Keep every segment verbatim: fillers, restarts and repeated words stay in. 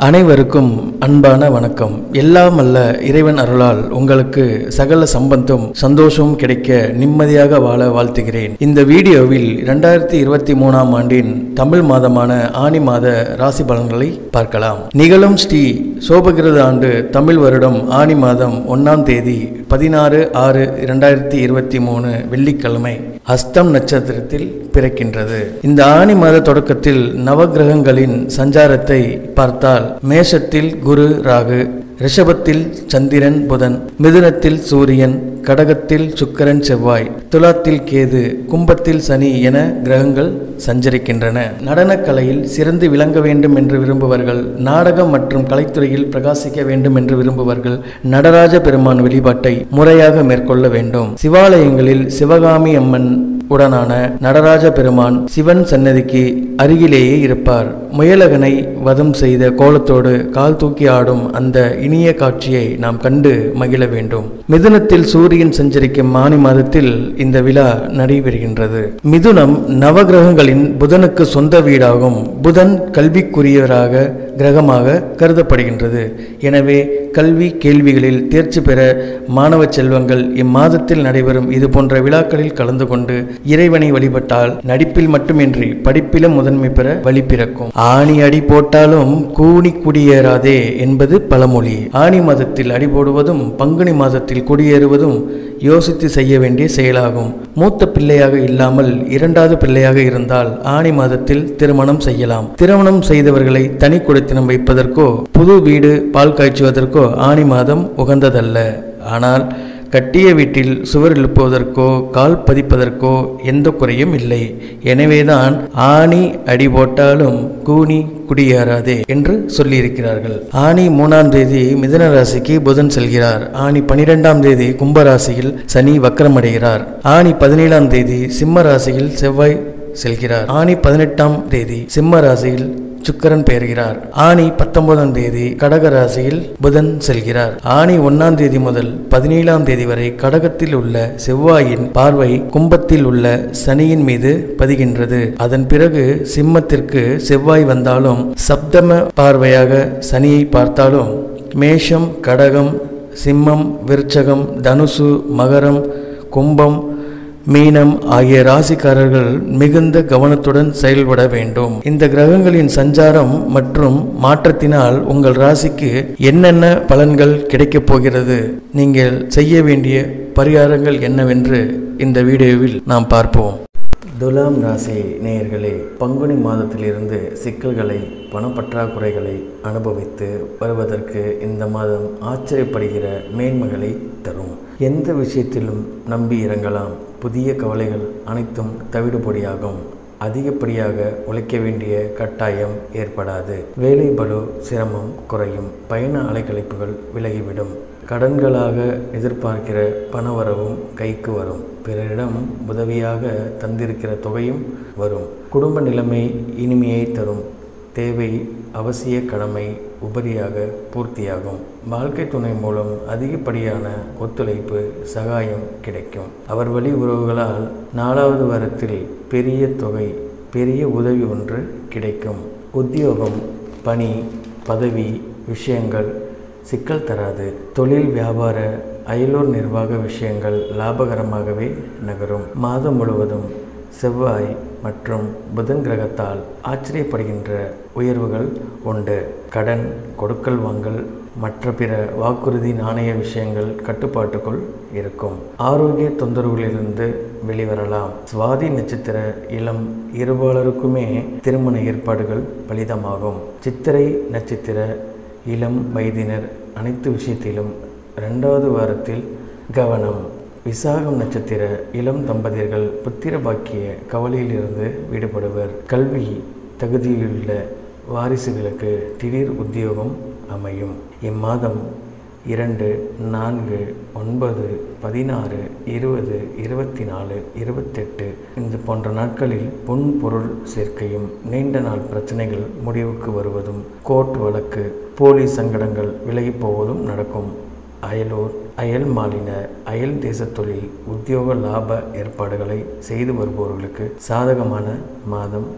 அனைவருக்கும் அன்பான வணக்கம். எல்லாம் அல்ல இறைவன் அருளால் உங்களுக்கு சகல சம்பந்தம் சந்தோஷமும் கிடைக்க நிம்மதியாக வாழ வாழ்த்துகிறேன். இந்த வீடியோவில் இரண்டாயிரத்தி இருபத்தி மூணாம் ஆண்டின் தமிழ் மாதமான ஆனி மாத ராசி பலன்களை பார்க்கலாம். நிகழும் ஸ்ரீ சோபகிருத ஆண்டு தமிழ் வருடம் ஆனி மாதம் ஒன்னாம் தேதி பதினாறு ஆறு இரண்டாயிரத்தி இருபத்தி மூணு வெள்ளிக்கிழமை அஸ்தம் நட்சத்திரத்தில் பிறக்கின்றது. இந்த ஆனி மாத தொடக்கத்தில் நவகிரகங்களின் சஞ்சாரத்தை பார்த்தால் மேஷத்தில் குரு ராகு, ரிஷபத்தில் சந்திரன் புதன், மிதுனத்தில் சூரியன், கடகத்தில் சுக்கிரன் செவ்வாய், துலாத்தில் கேது, கும்பத்தில் சனி என கிரகங்கள் சஞ்சரிக்கின்றன. நடனக்கலையில் சிறந்து விளங்க வேண்டும் என்று விரும்புவர்கள், நாடகம் மற்றும் கலைத்துறையில் பிரகாசிக்க வேண்டும் என்று விரும்புவர்கள் நடராஜ பெருமான் வழிபாட்டை முறையாக மேற்கொள்ள வேண்டும். சிவாலயங்களில் சிவகாமி அம்மன் உடனான நடராஜ பெருமான் சிவன் சன்னதிக்கு அருகிலேயே இருப்பார். முயலகனை வதம் செய்த கோலத்தோடு கால் தூக்கி ஆடும் அந்த இனிய காட்சியை நாம் கண்டு மகிழ வேண்டும். மிதுனத்தில் சூரியன் சஞ்சரிக்கும் ஆனி மாதத்தில் இந்த விழா நடைபெறுகின்றது. மிதுனம் நவகிரகங்களின் புதனுக்கு சொந்த வீடாகும். புதன் கல்விக்குரியவராக கிரகமாக கருதப்படுகின்றது. எனவே கல்வி கேள்விகளில் தேர்ச்சி பெற மாணவ செல்வங்கள் இம்மாதத்தில் நடைபெறும் இது போன்ற விழாக்களில் கலந்து கொண்டு இறைவனை வழிபட்டால் நடிப்பில் மட்டுமின்றி படிப்பிலும் முதன்மை பெற வழி பிறக்கும். ஆணி அடி போட்டாலும் கூணி குடியேறாதே என்பது பழமொழி. ஆணி மாதத்தில் அடி போடுவதும் பங்குனி மாதத்தில் குடியேறுவதும் யோசித்து செய்ய வேண்டிய செயலாகும். மூத்த பிள்ளையாக இல்லாமல் இரண்டாவது பிள்ளையாக இருந்தால் ஆணி மாதத்தில் திருமணம் செய்யலாம். திருமணம் செய்தவர்களை தனி குடித்தனம் வைப்பதற்கோ புது வீடு பால் காய்ச்சுவதற்கோ ஆணி மாதம் உகந்ததல்ல. ஆனால் கட்டிய வீட்டில் சுவர் எழுப்புவதற்கோ கால் பதிப்பதற்கோ எந்த குறையும் இல்லை. எனவேதான் ஆணி அடி போட்டாலும் கூனி குடியேறாதே என்று சொல்லியிருக்கிறார்கள். ஆணி மூணாம் தேதி மிதுன ராசிக்கு புதன் செல்கிறார். ஆணி பனிரெண்டாம் தேதி கும்பராசியில் சனி வக்கரமடைகிறார். ஆணி பதினேழாம் தேதி சிம்ம ராசியில் செவ்வாய் செல்கிறார். ஆணி பதினெட்டாம் தேதி சிம்ம ராசியில் சுக்கிரன் பெயர்கிறார். ஆணி பத்தொன்பதாம் தேதி கடக ராசியில் புதன் செல்கிறார். ஆணி ஒன்னாம் தேதி முதல் பதினேழாம் தேதி வரை கடகத்தில் உள்ள செவ்வாயின் பார்வை கும்பத்தில் உள்ள சனியின் மீது பதிகின்றது. அதன் பிறகு சிம்மத்திற்கு செவ்வாய் வந்தாலும் சப்தம பார்வையாக சனியை பார்த்தாலும் மேஷம், கடகம், சிம்மம், விருச்சகம், தனுசு, மகரம், கும்பம், மீனம் ஆகிய ராசிக்காரர்கள் மிகுந்த கவனத்துடன் செயல்பட வேண்டும். இந்த கிரகங்களின் சஞ்சாரம் மற்றும் மாற்றத்தினால் உங்கள் ராசிக்கு என்னென்ன பலன்கள் கிடைக்கப் போகிறது, நீங்கள் செய்ய வேண்டிய பரிகாரங்கள் என்னவென்று இந்த வீடியோவில் நாம் பார்ப்போம். துலாம் ராசி நேயர்களே, பங்குனி மாதத்திலிருந்து சிக்கல்களை பணப்பற்றாக்குறைகளை அனுபவித்து வருவதற்கு இந்த மாதம் ஆச்சரியப்படுகிற மேன்மைகளை தரும். எந்த விஷயத்திலும் நம்பி இறங்கலாம். புதிய கவலைகள் அனைத்தும் தவிடுபொடியாகும். அதிகப்படியாக உழைக்க வேண்டிய கட்டாயம் ஏற்படாது. வேலை பளு சிரமம் குறையும். பயண அலைக்கழிப்புகள் விலகிவிடும். கடன்களாக எதிர்பார்க்கிற பணவரவும் கைக்கு வரும். பிறரிடம் உதவியாக தந்திருக்கிற தொகையும் வரும். குடும்ப நிலைமை இனிமையை தரும். தேவை அவசிய கடமை உபரியாக பூர்த்தியாகும். வாழ்க்கை துணை மூலம் அதிகப்படியான ஒத்துழைப்பு சகாயம் கிடைக்கும். அவர் வழி உறவுகளால் நாலாவது வாரத்தில் பெரிய தொகை பெரிய உதவி ஒன்று கிடைக்கும். உத்தியோகம், பணி, பதவி விஷயங்கள் சிக்கல் தராது. தொழில், வியாபார, அயலூர் நிர்வாக விஷயங்கள் லாபகரமாகவே நகரும். மாதம் முழுவதும் செவ்வாய் மற்றும் புதன் கிரகத்தால் ஆச்சரியப்படுகின்ற உயர்வுகள் உண்டு. கடன், கொடுக்கல் வாங்கல், மற்ற பிற வாக்குறுதி நாணய விஷயங்கள் கட்டுப்பாட்டுக்குள் இருக்கும். ஆரோக்கிய தொந்தரவுகளிலிருந்து வெளிவரலாம். சுவாதி நட்சத்திர இளம் இருபாலருக்குமே திருமண ஏற்பாடுகள் பலிதமாகும். சித்திரை நட்சத்திர இளம் வயதினர் அனைத்து விஷயத்திலும் இரண்டாவது வாரத்தில் கவனம். விசாகம் நட்சத்திர இளம் தம்பதியர்கள் புத்திர பாக்கிய கவலையிலிருந்து விடுபடுவர். கல்வி தகுதியுள்ள வாரிசுகளுக்கு திடீர் உத்தியோகம் அமையும். இம்மாதம் இரண்டு, நான்கு, ஒன்பது, பதினாறு, இருபது, இருபத்தி நாலு, இருபத்தெட்டு இந்த போன்ற நாட்களில் பொன் பொருள் சேர்க்கையும் நீண்ட நாள் பிரச்சனைகள் முடிவுக்கு வருவதும் கோர்ட் வழக்கு போலீஸ் சங்கடங்கள் விலகி போவதும் நடக்கும். அயலூர், அயல் மாநில, அயல் தேச தொழில், உத்தியோக லாப ஏற்பாடுகளை செய்து வருபவர்களுக்கு சாதகமான மாதம்.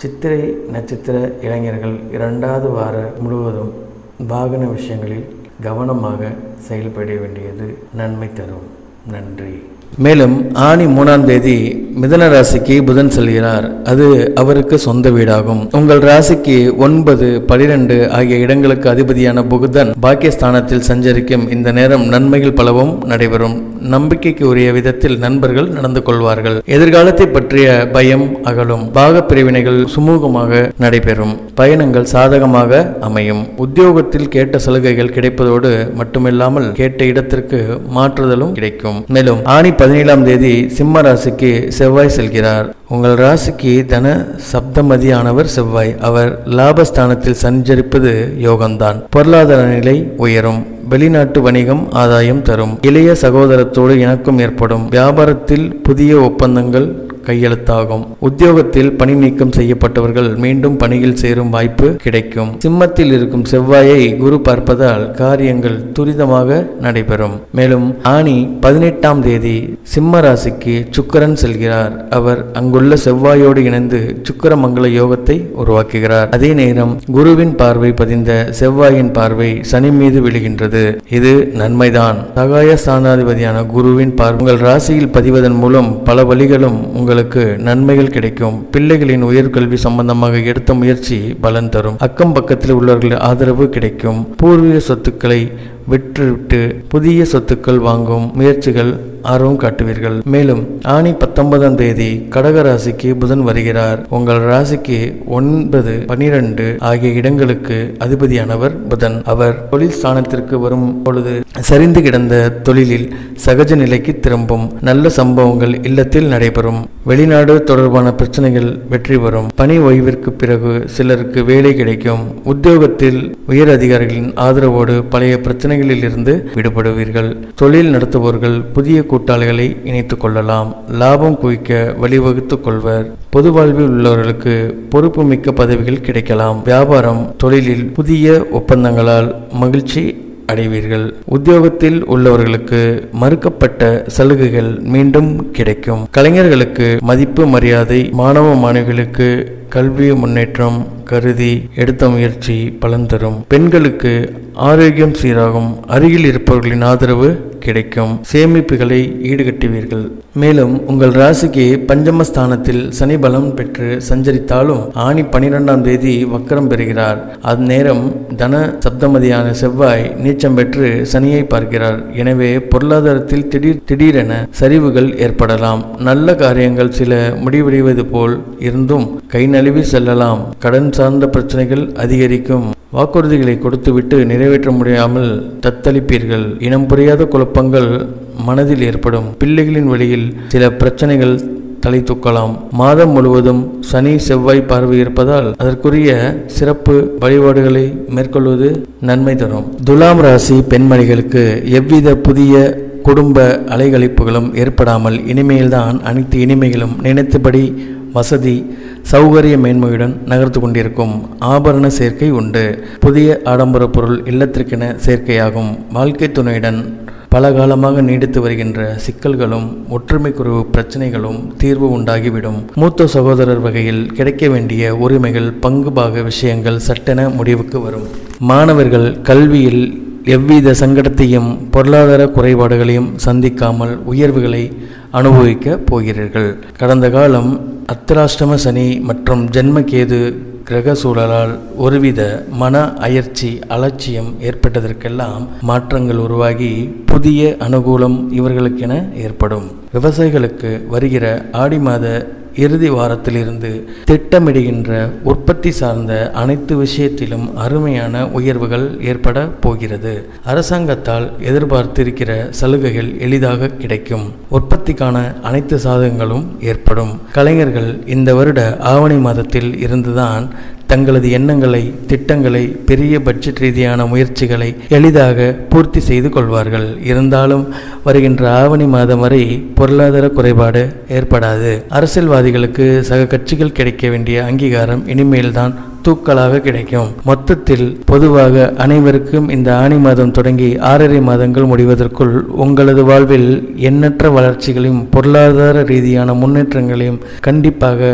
சித்திரை நட்சத்திர இளைஞர்கள் இரண்டாவது வார முழுவதும் வாகன விஷயங்களில் கவனமாக செயல்பட வேண்டியது நன்மை தரும். நன்றி. மேலும் ஆணி மூணாம் தேதி மிதுன ராசிக்கு புதன் செல்கிறார். அது அவருக்கு சொந்த வீடாகும். உங்கள் ராசிக்கு ஒன்பது பனிரெண்டு ஆகிய இடங்களுக்கு அதிபதியான புதன் பாக்கியஸ்தானத்தில் சஞ்சரிக்கும் இந்த நேரம் நன்மைகள் பலவும் நடைபெறும். நம்பிக்கைக்கு உரிய விதத்தில் நண்பர்கள் நடந்து கொள்வார்கள். எதிர்காலத்தை பற்றிய பயம் அகலும். பாக பிரிவினைகள் சுமூகமாக நடைபெறும். பயணங்கள் சாதகமாக அமையும். உத்தியோகத்தில் கேட்ட சலுகைகள் கிடைப்பதோடு மட்டுமில்லாமல் கேட்ட இடத்திற்கு மாற்றுதலும் கிடைக்கும். மேலும் ஆணி பதினேழாம் தேதி சிம்ம ராசிக்கு செவ்வாய் செல்கிறார். உங்கள் ராசிக்கு தன சப்தமதியானவர் செவ்வாய். அவர் லாபஸ்தானத்தில் சஞ்சரிப்பது யோகம்தான். பொருளாதார நிலை உயரும். வெளிநாட்டு வணிகம் ஆதாயம் தரும். இளைய சகோதரத்தோடு இணக்கம் ஏற்படும். வியாபாரத்தில் புதிய ஒப்பந்தங்கள் கையெழுத்தாகும். உத்தியோகத்தில் பணி நீக்கம் செய்யப்பட்டவர்கள் மீண்டும் பணியில் சேரும் வாய்ப்பு கிடைக்கும். சிம்மத்தில் இருக்கும் செவ்வாயை குரு பார்ப்பதால் காரியங்கள் துரிதமாக நடைபெறும். மேலும் ஆணி பதினெட்டாம் தேதி சிம்ம ராசிக்கு சுக்கிரன் செல்கிறார். அவர் அங்குள்ள செவ்வாயோடு இணைந்து சுக்கிரமங்கல யோகத்தை உருவாக்குகிறார். அதே நேரம் குருவின் பார்வை பதிந்த செவ்வாயின் பார்வை சனி மீது விழுகின்றது. இது நன்மைதான். சகாய ஸ்தானாதிபதியான குருவின் பார்வை உங்கள் ராசியில் பதிவதன் மூலம் பல வழிகளும் உங்கள் உங்களுக்கு நன்மைகள் கிடைக்கும். பிள்ளைகளின் உயர்கல்வி சம்பந்தமாக எடுத்த முயற்சி பலன் தரும். அக்கம் பக்கத்தில் உள்ளவர்கள் ஆதரவு கிடைக்கும். பூர்வீக சொத்துக்களை விற்றுவிட்டு புதிய சொத்துக்கள் வாங்கும் முயற்சிகள் ஆர்வம் காட்டுவீர்கள். மேலும் ஆணி பத்தொன்பதாம் தேதி கடக ராசிக்கு புதன் வருகிறார். உங்கள் ராசிக்கு ஒன்பது பனிரெண்டு ஆகிய இடங்களுக்கு அதிபதியானவர் புதன். அவர் தொழில் ஸ்தானத்திற்கு வரும் பொழுது சரிந்து கிடந்த தொழிலில் சகஜ நிலைக்கு திரும்பும். நல்ல சம்பவங்கள் இல்லத்தில் நடைபெறும். வெளிநாடு தொடர்பான பிரச்சனைகள் வெற்றி வரும். பணி ஓய்விற்கு பிறகு சிலருக்கு வேலை கிடைக்கும். உத்தியோகத்தில் உயர் அதிகாரிகளின் ஆதரவோடு பழைய பிரச்சனைகளில் இருந்து விடுபடுவீர்கள். தொழில் நடத்துபவர்கள் புதிய கூட்டாளிகளை இணைத்துக் கொள்ளலாம். லாபம் குவிக்க வழிவகுத்துக் கொள்வர். பொது வாழ்வில் உள்ளவர்களுக்கு பொறுப்பு மிக்க பதவிகள் கிடைக்கலாம். வியாபாரம் தொழிலில் புதிய ஒப்பந்தங்களால் மகிழ்ச்சி அடைவீர்கள். உத்தியோகத்தில் உள்ளவர்களுக்கு மறுக்கப்பட்ட சலுகைகள் மீண்டும் கிடைக்கும். கலைஞர்களுக்கு மதிப்பு மரியாதை, மாணவ மாணவிகளுக்கு கல்வி முன்னேற்றம் கருதி எடுத்த முயற்சி பலன் தரும். பெண்களுக்கு ஆரோக்கியம் சீராகும். அருகில் இருப்பவர்களின் ஆதரவு கிடைக்கும். சேமிப்புகளை ஈடுகட்டுவீர்கள். மேலும் உங்கள் ராசிக்கு பஞ்சமஸ்தானத்தில் சனி பலம் பெற்று சஞ்சரித்தாலும் ஆணி பனிரெண்டாம் தேதி வக்கரம் பெறுகிறார். அந்நேரம் தன சப்தமதியான செவ்வாய் நீச்சம் பெற்று சனியை பார்க்கிறார். எனவே பொருளாதாரத்தில் திடீர் திடீரென சரிவுகள் ஏற்படலாம். நல்ல காரியங்கள் சில முடிவடைவது போல் இருந்தும் கை நழுவி செல்லலாம். கடன் சார்ந்த பிரச்சனைகள் அதிகரிக்கும். வாக்குறுதிகளை கொடுத்துவிட்டு நிறைவேற்ற முடியாமல் தத்தளிப்பீர்கள். இனம் புரியாத குழப்பங்கள் மனதில் ஏற்படும். பிள்ளைகளின் வழியில் சில பிரச்சனைகள் தலை தூக்கலாம். மாதம் முழுவதும் சனி செவ்வாய் பார்வை இருப்பதால் அதற்குரிய சிறப்பு வழிபாடுகளை மேற்கொள்வது நன்மை தரும். துலாம் ராசி பெண்மணிகளுக்கு எவ்வித புதிய குடும்ப அலைகழிப்புகளும் ஏற்படாமல் இனிமையில்தான் அனைத்து இனிமைகளும் நினைத்தபடி வசதி சௌகரிய மேன்மையுடன் நகர்த்து கொண்டிருக்கும். ஆபரண சேர்க்கை உண்டு. புதிய ஆடம்பர பொருள் இல்லத்திற்கென சேர்க்கையாகும். வாழ்க்கை துணையுடன் பல காலமாக நீடித்து வருகின்ற சிக்கல்களும் ஒற்றுமை குறைவு பிரச்சனைகளும் தீர்வு உண்டாகிவிடும். மூத்த சகோதரர் வகையில் கிடைக்க வேண்டிய உரிமைகள் பங்கு பாக விஷயங்கள் சட்டென முடிவுக்கு வரும். மாணவர்கள் கல்வியில் எவ்வித சங்கடத்தையும் பொருளாதார குறைபாடுகளையும் சந்திக்காமல் உயர்வுகளை அனுபவிக்க போகிறீர்கள். கடந்த காலம் அர்த்தராஷ்டம சனி மற்றும் ஜென்மகேது கிரக சூழலால் ஒருவித மன அயற்சி அலட்சியம் ஏற்பட்டதற்கெல்லாம் மாற்றங்கள் உருவாகி புதிய அனுகூலம் இவர்களுக்கென ஏற்படும். விவசாயிகளுக்கு வருகிற ஆடி மாத இறுதி வாரத்திலிருந்து திட்டமிடுகின்ற உற்பத்தி சார்ந்த அனைத்து விஷயத்திலும் அருமையான உயர்வுகள் ஏற்பட போகிறது. அரசாங்கத்தால் எதிர்பார்த்திருக்கிற சலுகைகள் எளிதாக கிடைக்கும். உற்பத்திக்கான அனைத்து சாதகங்களும் ஏற்படும். கலைஞர்கள் இந்த வருட ஆவணி மாதத்தில் இருந்துதான் தங்களது எண்ணங்களை திட்டங்களை பெரிய பட்ஜெட் ரீதியான முயற்சிகளை எளிதாக பூர்த்தி செய்து கொள்வார்கள். இருந்தாலும் வருகின்ற ஆவணி மாதம் வரை பொருளாதார குறைபாடு ஏற்படாது. அரசியல்வாதிகளுக்கு சக கட்சிகள் கிடைக்க வேண்டிய அங்கீகாரம் இனிமேல்தான் தூக்கலாக கிடைக்கும். மொத்தத்தில் பொதுவாக அனைவருக்கும் இந்த ஆணி மாதம் தொடங்கி ஆறரை மாதங்கள் முடிவதற்குள் உங்களது வாழ்வில் எண்ணற்ற வளர்ச்சிகளையும் பொருளாதார ரீதியான முன்னேற்றங்களையும் கண்டிப்பாக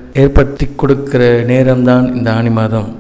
ஏற்படுத்தி கொடுக்கிற நேரம்தான் இந்த ஆனி மாதம்.